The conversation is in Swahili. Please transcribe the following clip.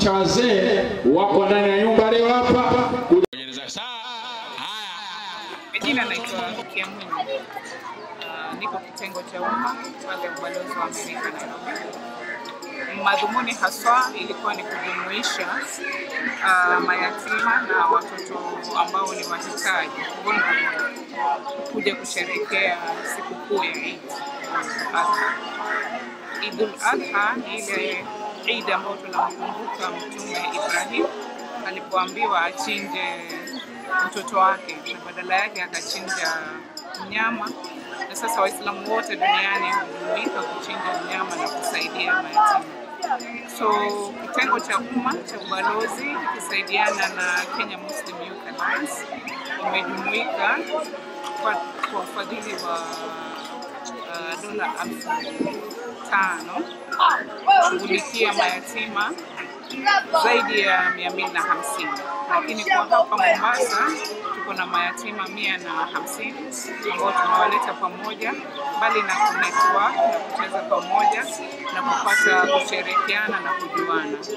cha wazee wako ndani ya nyumba leo hapa. Jina naitwa Kiamuni. Niko kitengo cha umma pale ubalozi wa Amerika Nairobi. Madhumuni haswa ilikuwa ni kujumuisha mayatima na watoto ambao ni wahitaji kuja kusherehekea sikukuu ya Eid al-Adha. Eid al-Adha ni ile Eid ambayo tunamkumbuka Mtume Ibrahim alipoambiwa achinje mtoto wake na badala yake akachinja mnyama, na sasa Waislamu wote duniani hujumuika kuchinja mnyama na kusaidia mayatima. So kitengo cha umma cha ubalozi kisaidiana na Kenya Muslim Youth Alliance wamejumuika kwa ufadhili wa $5,000 kushughulikia mayatima zaidi ya 250, lakini kwa hapa Mombasa tuko na mayatima 150 ambao tunawaleta pamoja, mbali na kunetwork na kucheza pamoja na kupata kushirikiana na kujuana.